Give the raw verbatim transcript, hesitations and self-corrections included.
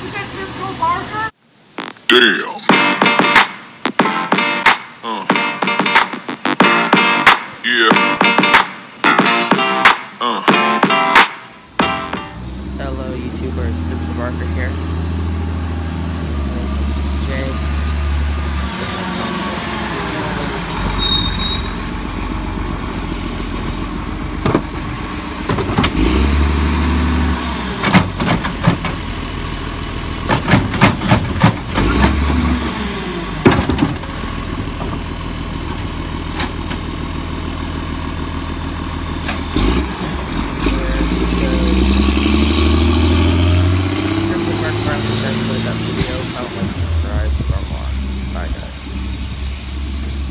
Is that Simcoe Barker? Damn. Uh. Yeah. Uh. Hello, YouTubers. Simcoe Barker here.